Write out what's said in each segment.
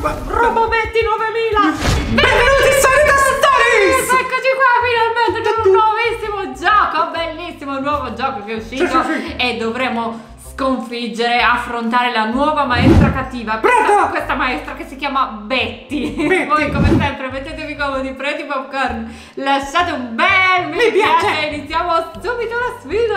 Robobetti 9000! Benvenuti in Sanità Stories! Eccoci qua finalmente con un nuovissimo gioco, bellissimo nuovo gioco che è uscito e dovremo sconfiggere, affrontare la nuova maestra cattiva. Questa maestra che si chiama Betty. Voi come sempre mettetevi comodi, prendi popcorn, lasciate un bel mi piace e iniziamo subito la sfida.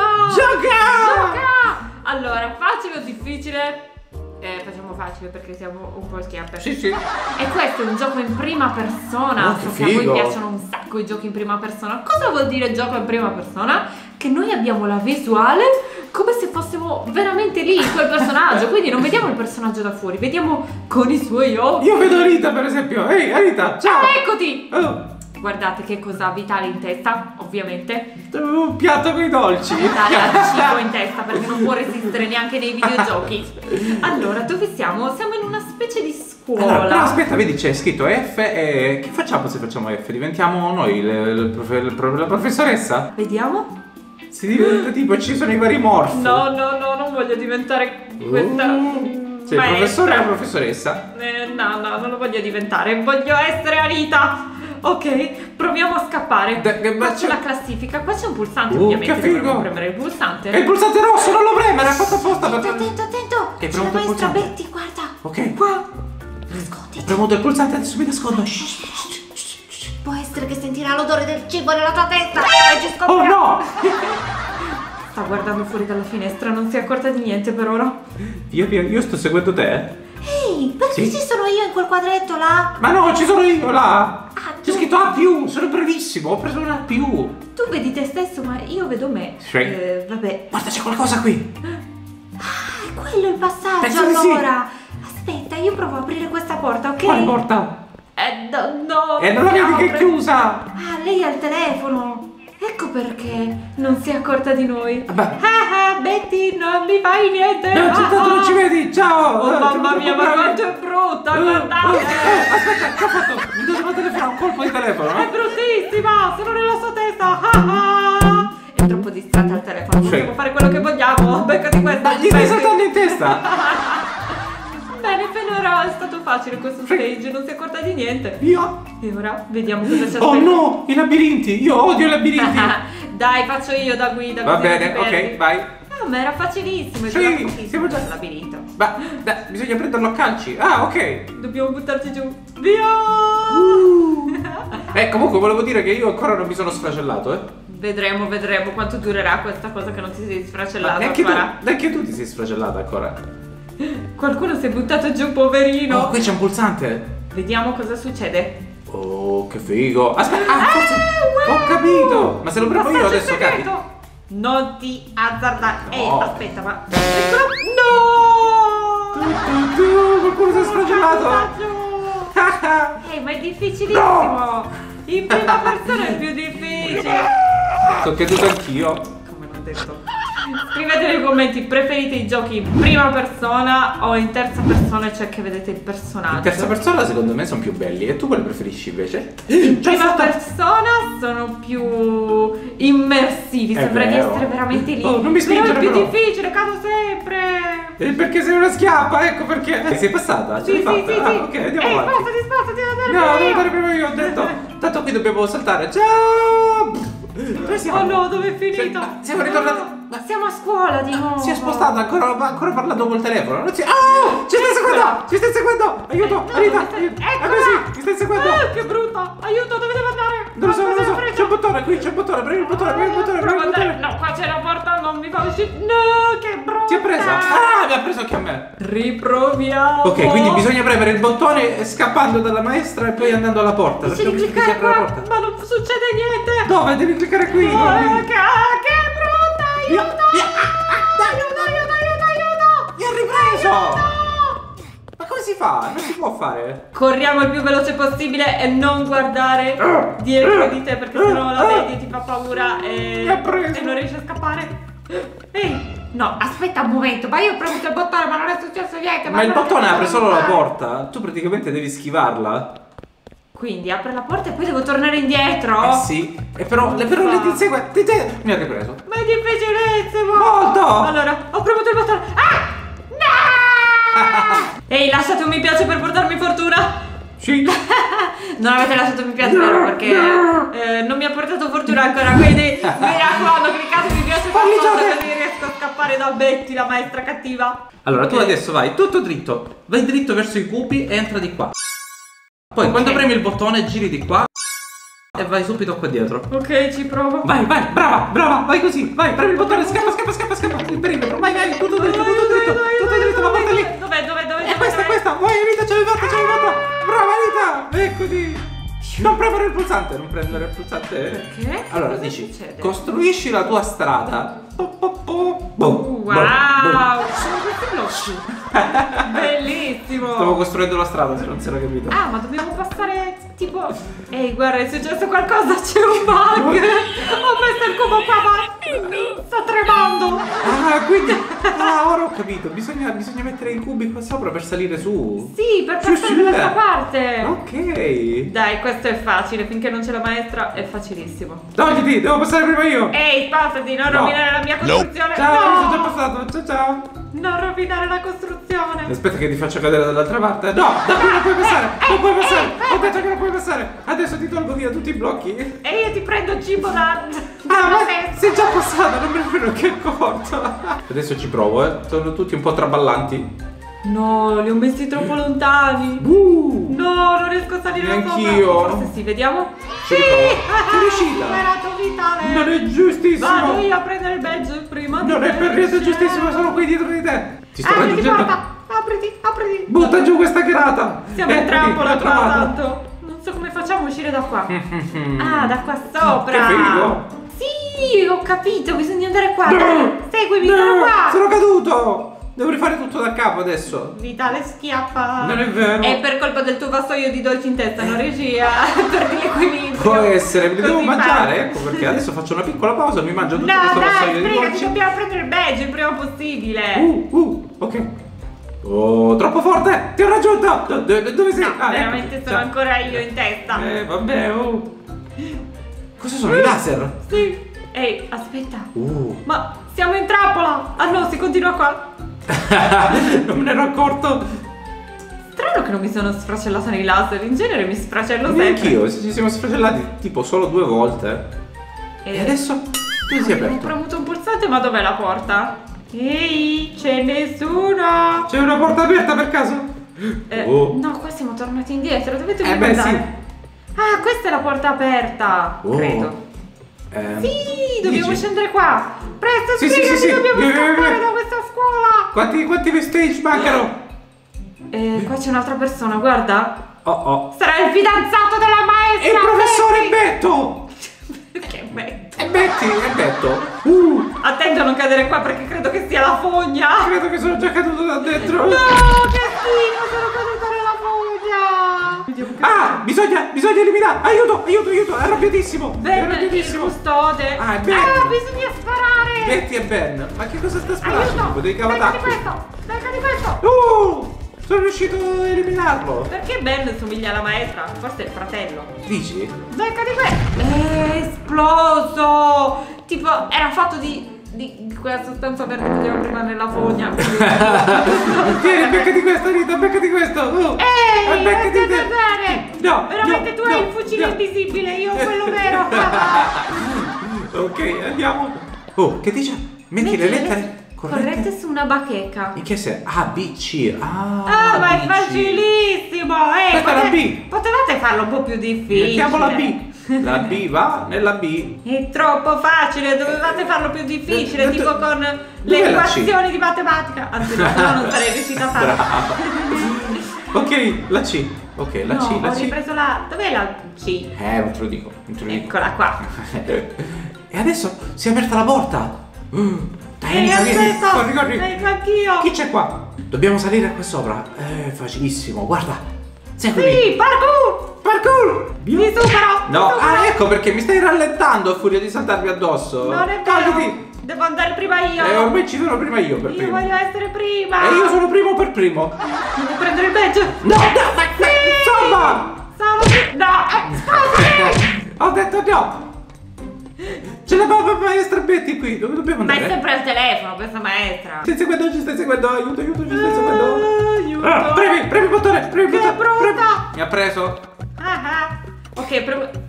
Gioca! Allora, facile o difficile? Facciamo facile perché siamo un po' schiappe. Sì. E questo è un gioco in prima persona. So che a voi piacciono un sacco i giochi in prima persona. Cosa vuol dire gioco in prima persona? Che noi abbiamo la visuale come se fossimo veramente lì, quel personaggio. Quindi non vediamo il personaggio da fuori, vediamo con i suoi occhi. Io vedo Rita per esempio. Ehi Rita, ciao! Eccoti! Guardate che cosa ha Vitale in testa, ovviamente. Un piatto con i dolci. Vitale ha cibo in testa perché non può resistere neanche nei videogiochi. Allora, dove siamo? Siamo in una specie di scuola. Allora, però aspetta, vedi c'è scritto F e... Che facciamo se facciamo F? Diventiamo noi la professoressa? Vediamo. Si diventa tipo, ci sono i vari morph. No, non voglio diventare questa... Sei il professore o la professoressa? No, non lo voglio diventare. Voglio essere Anita. Ok, proviamo a scappare. Qua c'è la classifica, qua c'è un pulsante ovviamente. Che figo! Dovremmo premere il pulsante. È il pulsante rosso, non lo premere, è fatto apposta per... Attento! Hai C'è la premuto il maestra pulsante? Betty, guarda. Ok. Qua. Nasconditi. Ho premuto il pulsante, adesso mi nascondo. Può essere che sentirà l'odore del cibo nella tua testa e ci scoprirà. Oh no! Sta guardando fuori dalla finestra, non si è accorta di niente per ora. Io sto seguendo te. Ehi, perché ci sono io in quel quadretto là? Ma no, ci sono io là. C'è tu? scritto A+, sono bravissimo, ho preso un A+. Tu vedi te stesso, ma io vedo me. Sì. Vabbè. Guarda, c'è qualcosa qui. È quello il passaggio. Penso di sì. Allora, aspetta, io provo a aprire questa porta, ok? Quale porta? No. E non la vedi che è chiusa? Ah, lei ha il telefono. Ecco perché non si è accorta di noi. Vabbè. Betty, non mi fai niente. No, tanto non ci vedi, ciao. Oh mamma mia, ma quanto è brutta, guardate. Aspetta, che ho fatto? Mi devo telefonare un colpo di telefono. È bruttissima, sono nella sua testa. È troppo distratta al telefono, possiamo fare quello che vogliamo. Beccati questa. Ma gli stai saltando in testa. Bene, finora è stato facile questo stage, non si è accorta di niente. Io? E ora vediamo cosa c'è. Oh no, i labirinti, io odio i labirinti. Dai, faccio io da guida. Va bene, ok, vai. Ma era facilissimo, siamo già il labirinto. Ma bisogna prenderlo a calci. Ah, ok. Dobbiamo buttarci giù. Via! Comunque volevo dire che io ancora non mi sono sfracellato, Vedremo quanto durerà questa cosa che non ti sei sfracellato Neanche tu ti sei sfracellata ancora. Qualcuno si è buttato giù, poverino. Oh, qui c'è un pulsante. Vediamo cosa succede. Oh, che figo. Aspetta, forse ho capito. Ma se lo premo io adesso capi. Non ti azzardare. No. Aspetta, ma... No! Qualcuno si è sfracellato. Ma è difficilissimo. No! In prima persona è più difficile. Sto caduto anch'io. Come l'ho detto. Scrivete nei commenti, preferite i giochi in prima persona o in terza persona, cioè che vedete il personaggio? In terza persona secondo me sono più belli. E tu quale preferisci invece? In prima persona sono più immersivi, sembra di essere veramente lì. Oh, non mi spingere, però è più però. difficile, cado sempre. Perché sei una schiappa, ecco perché. Ti sei passata? Sì. Ah, ok, andiamo avanti. Spostati, devo andare No, prima devo io. andare prima io, ho detto. Tanto qui dobbiamo saltare. Ciao! Dove siamo? Oh no, dove è finito? Siamo ritornati. Ma siamo a scuola di nuovo. Si è spostata, ancora parlando col telefono. Non si... Oh! Ci stai seguendo! Aiuto! Anita! Eccola! Mi stai seguendo! Che brutta! Aiuto, dove devo andare? Non lo so. C'è un bottone qui, c'è un bottone. Premi il bottone. No, qua c'è la porta, non mi fa uscire. No, che brutta! Ti ha presa? Mi ha preso anche a me. Riproviamo. Ok, quindi bisogna premere il bottone scappando dalla maestra e poi andando alla porta. Devi cliccare qua, ma non succede niente. Dove? Devi cliccare qui. No, che brutta! Aiuto! Aiuto! Mi ha ripreso! Ma come si fa? Non si può fare. Corriamo il più veloce possibile e non guardare dietro di te perché sennò la vedi e ti fa paura e non riesci a scappare. Ehi! No, aspetta un momento, ma io ho premuto il bottone ma non è successo niente. Ma il bottone apre solo la porta. Tu praticamente devi schivarla. Quindi apre la porta e poi devo tornare indietro? Sì. Però le ti insegue. Mi ha ripreso. Ma è difficilissimo. Molto. Allora, ho premuto il bottone. Ah! No! Ehi, lasciate un mi piace per portarmi fortuna. Sì. Non avete lasciato mi piace vero perché non mi ha portato fortuna ancora, quindi mi raccomando, cliccate mi piace qua sotto così riesco a scappare da Betty, la maestra cattiva. Allora tu adesso vai tutto dritto, vai dritto verso i cubi e entra di qua. Poi quando premi il bottone giri di qua e vai subito qua dietro. Ok, ci provo. Vai, brava, vai così, vai, premi il bottone, scappa, il perimetro, vai, tutto dritto, la porta lì. Dov'è? È questa, vai Anita, ce l'hai fatta, brava Anita, eccoti. Non premere il pulsante, non prendere il pulsante. Perché? Allora Cosa dici, succede? costruisci la tua strada. Wow, sono questi blocchi. Bellissimo. Stavo costruendo la strada, se non si era capito. Ah, ma dobbiamo passare tipo... Ehi, guarda, è successo qualcosa, c'è un bug. Ho messo il cubo qua, ma sto tremando. Ah, quindi... Ah, ora ho capito, bisogna mettere i cubi qua sopra per salire su. Sì, per passare dall'altra parte. Ok. Dai, questo è facile, finché non c'è la maestra è facilissimo. Togliti, devo passare prima io. Ehi, spostati, non rovinare la mia costruzione. Ciao, No! sono già passato, ciao. Non rovinare la costruzione. Aspetta che ti faccio cadere dall'altra parte. No, da qui non puoi passare, non puoi passare. Ho detto che non puoi passare. Adesso ti tolgo via tutti i blocchi. E io ti prendo il cibo da... Ah, ma sei già passata, non me ne ero che accorto. Adesso ci provo, sono tutti un po' traballanti. No, li ho messi troppo lontani. No, non riesco a salire da sopra. Neanch'io. Forse sì, vediamo. Ci riprovo. Sei riuscita? Superato vitale. Non è giustissimo. Vado io a prendere il badge prima. Non è per niente giustissimo, sono qui dietro di te. Ti sto raggiungendo. Apriti. Butta giù questa grata. Siamo in Eccoti, trappola l'ho qua, trovata. tanto. Non so come facciamo a uscire da qua. Ah, da qua sopra. Che figo. Sì, ho capito, bisogna andare qua. No. Dai, seguimi, sono qua. Sono caduto. Devo rifare tutto da capo adesso. Vitale schiappa. Non è vero. È per colpa del tuo vassoio di dolci in testa, non riesci a perdi l'equilibrio. Può essere, mi devo Così mangiare, male. ecco perché adesso faccio una piccola pausa, mi mangio tutto No, questo dai, vassoio di sbrigati, dolci. dobbiamo prendere il badge il prima possibile. Ok. Oh, troppo forte! Ti ho raggiunto! Dove sei? No, Ah, veramente ecco. sono Ciao. ancora io in testa. Vabbè, oh. Cosa sono i laser? Sì. Ehi, aspetta. Ma Ma siamo in trappola. Ah no, si continua qua. non me ne ero accorto. Strano che non mi sono sfracellata nei laser. In genere mi sfracello sempre. Neanch'io, ci siamo sfracellati tipo solo 2 volte. E adesso tu si è Ho aperto. premuto un pulsante, ma dov'è la porta? Ehi, c'è nessuno. C'è una porta aperta per caso? No, qua siamo tornati indietro. Dove dobbiamo beh, andare? sì. Ah, questa è la porta aperta. Credo. Sì, dobbiamo dici? scendere qua. Presto, Sì, sbrigati, sì. dobbiamo Via, scappare da questa scuola. Quanti vestige mancano? Qua c'è un'altra persona, guarda. Oh. Sarà il fidanzato della maestra. E il professore Betty. Betto! Che Betty. È Betto! Attento a non cadere qua perché credo che sia la fogna. Credo che sono già caduto da dentro. No, che schifo, sono caduta nella fogna. Vediamo che Ah, bisogna eliminare. Aiuto, è arrabbiatissimo. È Ben, il arrabbiatissimo. custode. Ah, è Ben. Bisogna sparare. Betty e Ben. Ma che cosa sta Aiuto. sparando? Dei Becca di cavatacchi. questo. Sono riuscito a eliminarlo. Perché Ben somiglia alla maestra? Forse è il fratello. Dici? Becca di questo. È esploso. Tipo, era fatto di quella sostanza verde che aveva prima nella fogna. Tieni, beccati questo, Rita, beccati questo. Ehi, beccati non te. bene. No, veramente tu hai il fucile no. invisibile, io quello vero. Ok, andiamo. Oh, che dice? Metti le lettere corrette su una bacheca. In che senso? A, B, C. Ah, ma è B, C. facilissimo. Questa è la B. Potevate farlo un po' più difficile. Mettiamo la B. La B va nella B. È troppo facile, dovevate farlo più difficile, tipo con le dov'è la C? equazioni di matematica. Anzi, no, non sarei riuscita a farlo. Ok, la C. Ok, la C, la ho C. ripreso la... Dov'è la C? Non te lo dico, non te lo dico. Eccola qua. E adesso si è aperta la porta. Dai, aspetta, corri. vengo anch'io. Chi c'è qua? Dobbiamo salire qua sopra. Facilissimo, guarda. Seguimi. Sì, parkour. Mi supero. No, mi supero. ecco perché mi stai rallentando a furia di saltarmi addosso. Non è Togliti. vero. Devo andare prima io. Ormai ci sono prima io per Io primo. voglio essere prima. E io sono primo per primo. Devo prendere il badge. No, ma insomma. No, spostati. Ho detto no. C'è la maestra Betty qui. Dove dobbiamo Ma andare? è sempre al telefono questa maestra. Ci stai seguendo, aiuto, ci stai seguendo. Aiuto. Premi il bottone, premi il Che bottone. brutta. Mi ha preso. Ok, premo. Avete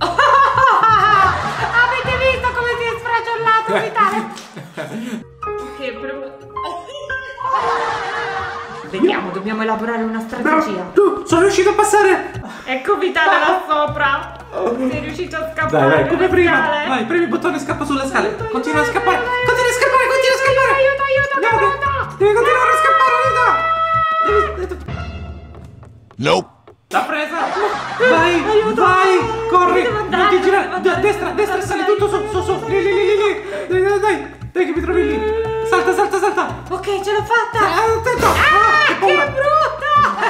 visto come si è sfragiolato Vitale? Ok, premo. Vediamo, dobbiamo elaborare una strategia. Sono riuscito a passare. Ecco Vitale là sopra. Sei riuscito a scappare. Dai, come dalle prima. scale. Vai, premi il bottone e scappa sulle scale. Aiuto, Continua a aiuto, scappare. aiuto, Continua a scappare, continua a scappare. Aiuto, che brutta. Devi continuare a scappare, Rita. Nope. L'ha presa. Vai, Aiuto. vai. Corri. Dove devo andare? Non ti Dove girare. devo andare? Destra, destra, sali tutto su. Lì. Dai che mi trovi lì. Salta. Ok, ce l'ho fatta. Attento. Che paura. brutta.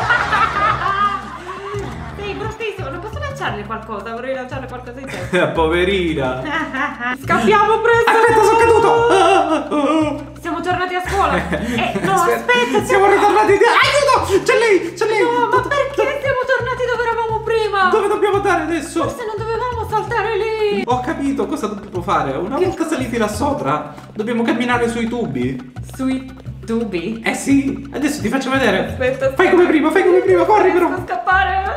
Sei bruttissimo. Non posso lanciarle qualcosa. Vorrei lanciarle qualcosa in testa. Poverina. Scappiamo presto. Aspetta, sono caduto. Siamo tornati a scuola. No, aspetta. Siamo ritornati. Aiuto! C'è lei. No, ma perché siamo tornati dove eravamo prima? Dove dobbiamo andare adesso? Forse non dovevamo saltare lì. Ho capito cosa dobbiamo fare. Una volta saliti là sopra, dobbiamo camminare sui tubi. Sui tubi? Eh sì, adesso ti faccio vedere. Aspetta. Fai come prima, corri però. Riesco a scappare.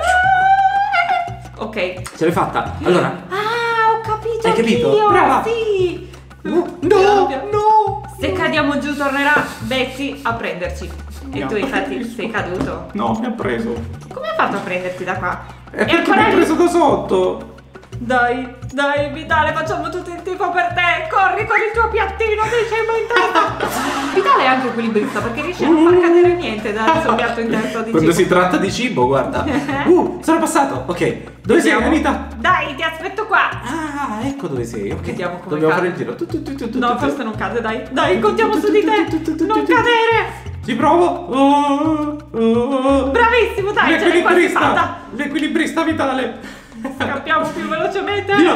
Ok. Ce l'hai fatta. Allora, Ho capito. Hai capito? Anch'io. Brava. Sì. no. Se cadiamo giù tornerà Betty a prenderci. E No. tu infatti sei caduto. No, mi ha preso. Come ha fatto a prenderti da qua? È perché mi ha lì? preso da sotto. Dai, Vitale, facciamo tutto il tifo per te. Corri con il tuo piattino di cibo in testa. Vitale è anche equilibrista perché riesce a non far cadere niente dal suo piatto in testa di Quando cibo. si tratta di cibo, guarda. Sono passato. Ok, dove sei, Vediamo. Anita? Dai, ti aspetto qua. Ah, ecco dove sei. Ok, Vediamo come dobbiamo cade. fare il giro. No, forse non cade, dai. Dai, contiamo su di te. Non cadere. Ci provo. Bravissimo, dai, ce l'hai quasi fatta. L'equilibrista vitale. Scappiamo più velocemente. Via.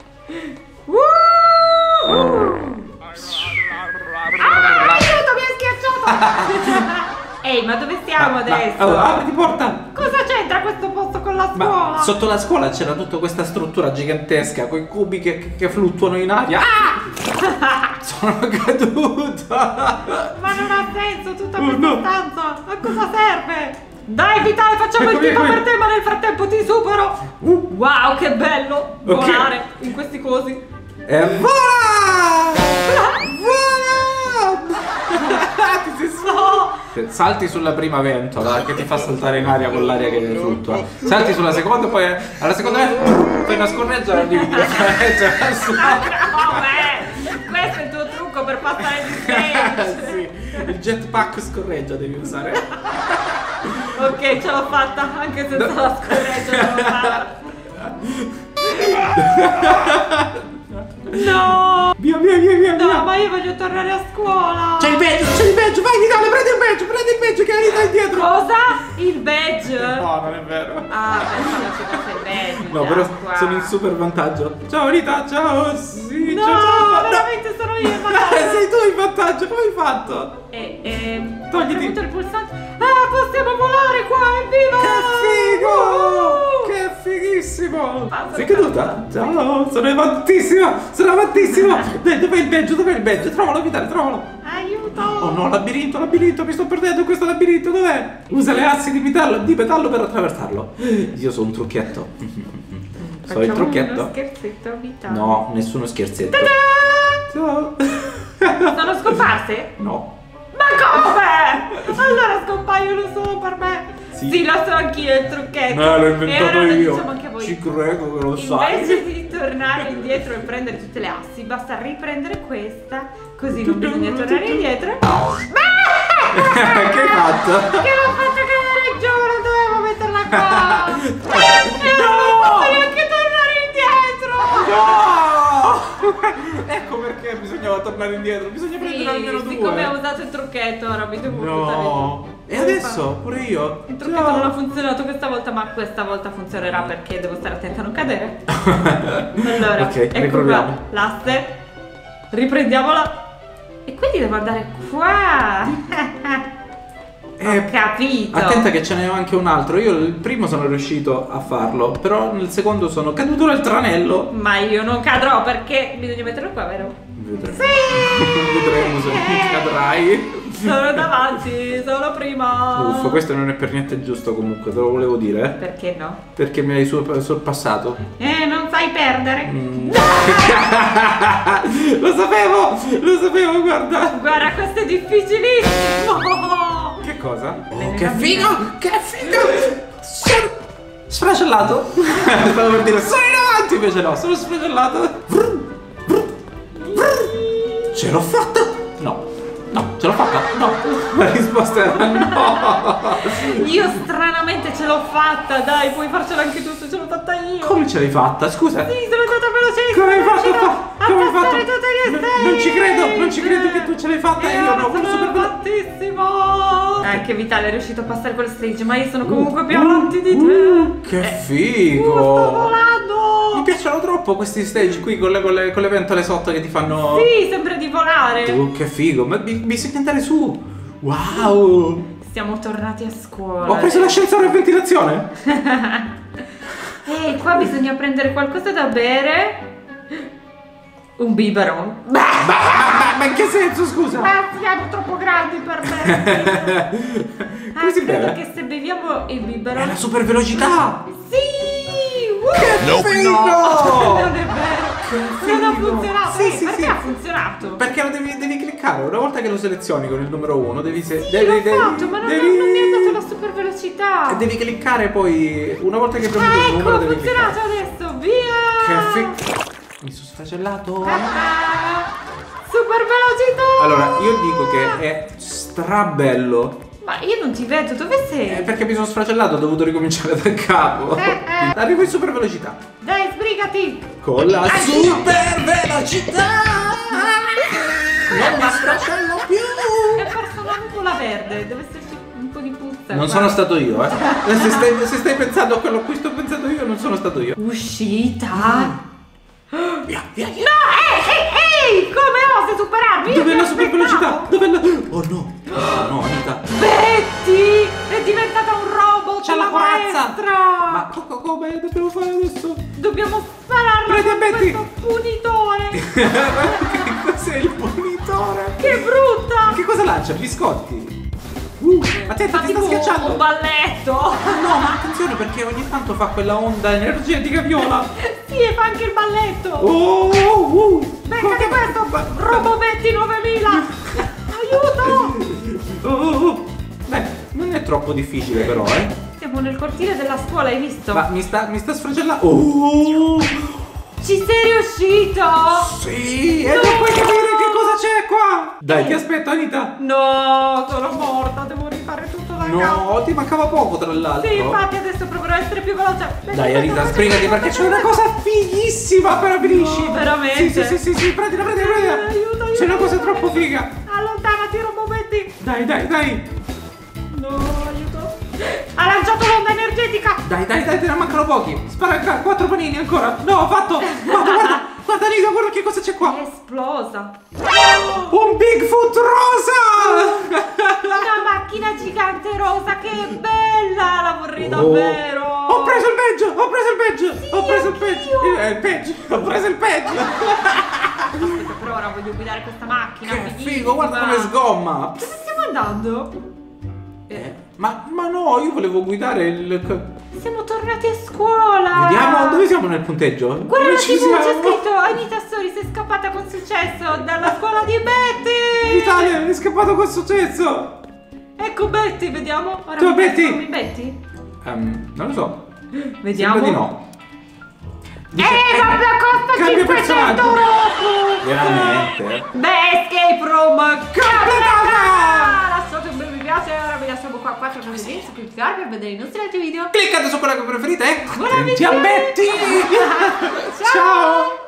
Aiuto, mi ha schiacciato. Ehi, ma dove siamo adesso? Apriti porta. Cosa c'entra questo posto con la scuola? Ma sotto la scuola c'era tutta questa struttura gigantesca, quei cubi che fluttuano in aria. Sono caduta. Ma non ha senso tutta Oh, questa no. stanza. A cosa serve? Dai, Vitale, facciamo Eccomi, il tifo eccomi. per te, ma nel frattempo ti supero. Wow, che bello volare in questi cosi. E vola! Vola! Ti sei Salti sulla prima ventola che ti fa saltare in aria con l'aria che fluttua. Salti sulla seconda, poi alla seconda fai una scorreggia e arrivi direttamente verso Questo è il tuo trucco per passare di stage. Sì, il jetpack scorreggia devi usare. Ok, ce l'ho fatta, anche senza la scorreggia ce l'ho fatta. No! Via. No, ma io voglio tornare a scuola! C'è il badge, vai Vitale, prendi il badge che hai indietro. Cosa? Il badge? No, non è vero. Ah, pensavo ci fosse il badge. No, però qua. sono in super vantaggio. Ciao Rita, ciao, sì, No, ciao. veramente sono io in vantaggio. Sei tu in vantaggio, come hai fatto? Ho Togliti. premuto il pulsante. Ah, possiamo volare qua, evviva! Che fighissimo! Passa, Sei caduta? Ciao, sono avantissima! Dai, dov'è il badge? Trovalo, Vitale, trovalo! Aiuto! Oh no, labirinto, mi sto perdendo in questo labirinto, dov'è? Usa le assi di metallo per attraversarlo. Io sono un trucchetto. So il Facciamo trucchetto. uno scherzetto vitale. No, nessuno scherzetto. Ciao! Sono scomparse? No. Ma come? Allora scompaiono solo per me. Sì, lo so anch'io il trucchetto. L'ho E inventato ora lo io. diciamo anche a voi. Ci credo che lo sai. Invece di tornare indietro e prendere tutte le assi, basta riprendere questa, così non bisogna tornare indietro. Che hai fatto? Che l'ho fatto cadere giù, non dovevo metterla qua. E non posso neanche tornare indietro. No! Ecco perché bisognava tornare indietro. Bisogna prendere almeno due. Siccome ho usato il trucchetto, ora mi devo buttare giù. No. E adesso pure io. Il trucchetto non ha funzionato questa volta, ma questa volta funzionerà perché devo stare attenta a non cadere. Allora, Ok, ecco riproviamo. qua, l'asse. Riprendiamola. E quindi devo andare qua. Ho capito. Attenta che ce n'è anche un altro. Io il primo sono riuscito a farlo, però nel secondo sono caduto nel tranello. Ma io non cadrò perché bisogna metterlo qua, vero? Vedremo. Sì! Vedremo se cadrai. Sono davanti, sono prima. Uff, questo non è per niente giusto comunque, te lo volevo dire. Perché no? Perché mi hai sorpassato. Non sai perdere. Lo sapevo, guarda. Guarda, questo è difficilissimo. Che cosa? Le Che bambine. figo, che figo. Sfracellato. Stavo per dire, sono in avanti, invece no, sono sfracellato. Ce l'ho fatta? No, ce l'ho fatta? No. La risposta era no. Io stranamente ce l'ho fatta, dai, puoi farcela anche tu se ce l'ho fatta io. Come ce l'hai fatta? Scusa. Sì, sono andata velocissima. Come hai fatto? Come hai fatto? Tutte le stelle. Non ci credo che tu ce l'hai fatta E io, ora no, quello sono super avantissimo. Anche Vitale è riuscito a passare quel stage, ma io sono comunque più avanti di te. Che Sto figo. volando. Mi piacciono troppo questi stage qui con le ventole sotto che ti fanno. Sì, sembra di volare. Che figo, ma bisogna andare su. Wow. Siamo tornati a scuola. Ho preso l'ascensore a ventilazione. Qua bisogna prendere qualcosa da bere. Un biberon. Ma in che senso, scusa? Siamo troppo grandi per me. Come si credo beve? che se beviamo il È biberon. la super velocità. Sì! Nope. Figo. Non è vero. Non ha figo. funzionato. Sì, Perché sì. ha funzionato? Perché lo devi cliccare, una volta che lo selezioni con il numero 1 devi Sì, l'ho fatto, ma non mi ha dato la super velocità. E devi cliccare poi, una volta che premi il Ecco, numero ha devi funzionato cliccare. adesso. Via! Che figo. Mi sono sfracellato. Super velocità. Allora, io dico che è strabello. Ma io non ti vedo, dove sei? Perché mi sono sfracellato, ho dovuto ricominciare da capo. Arrivo in super velocità. Dai, sbrigati. Con la sì. super velocità. Non mi sfracello più. È perso una nuvola verde, deve esserci un po' di puzza. Non qua. sono stato io, Se stai pensando a quello a cui sto pensando io, non sono stato io. Uscita. Via. No, ehi, come osi superarmi? Io Dov'è ti la super aspettavo. velocità? Dov'è la... Oh no. Oh no, Anita. Betty è diventata un robot. C'ha la corazza. maestra. Ma come dobbiamo fare adesso? Dobbiamo spararla Prendi con Betty. questo punitore. Che cos'è il punitore? Che brutta. Che cosa lancia? Biscotti? Attenta, Fa ti sta tipo schiacciando. un balletto. No, ma attenzione perché ogni tanto fa quella onda energetica viola. Sì, e fa anche il balletto. Guarda- Beccati questo, Robobetti 9000. Aiuto. Beh, non è troppo difficile però, Siamo nel cortile della scuola, hai visto? Ma mi sta sfracellando. Ci sei riuscito? Sì, e non puoi capire che cosa c'è qua. Dai, ti aspetto, Anita. No, sono morta, devo rifare tutto da capo. No, ti mancava poco tra l'altro. Sì, infatti adesso proverò a essere più veloce. Dai, Anita, sbrigati perché c'è una cosa fighissima appena finisci. No, veramente? Sì, prendila. Aiuto. C'è una cosa troppo figa. Allontanati, Robobetti. Dai. No, aiuto. Ha lanciato l'onda energetica. Dai, te ne mancano pochi. Spara 4 panini ancora. No, ho fatto. Guarda, Anita, guarda che cosa c'è qua. È esplosa. Un Bigfoot rosa. Una macchina gigante rosa, che bella, la vorrei davvero. Ho preso il badge. Sì, Ho preso il anch'io. badge. Aspetta, però ora voglio guidare questa macchina. Che fighissima. figo, guarda come sgomma. Dove stiamo andando? Ma no, io volevo guidare il... Siamo tornati a scuola. Vediamo dove siamo nel punteggio. Guarda Dove la ci TV, c'è siamo? scritto Anita Sori, sei scappata con successo dalla scuola di Betty. Italia, è scappato con successo. Ecco Betty, vediamo. Ora Dove mi Betty? trasformi in Betty? Non lo so. Vediamo. Sembra di no. Proprio costa Cambia 500 personaggio. euro. Veramente? Beh, escape room Completata! Lasciate un bel mi piace. Ora vi lasciamo qua 4 così su cliccarvi per vedere i nostri altri video. Cliccate su quella che preferite. Buona Attenti a visione. Betty. Ciao.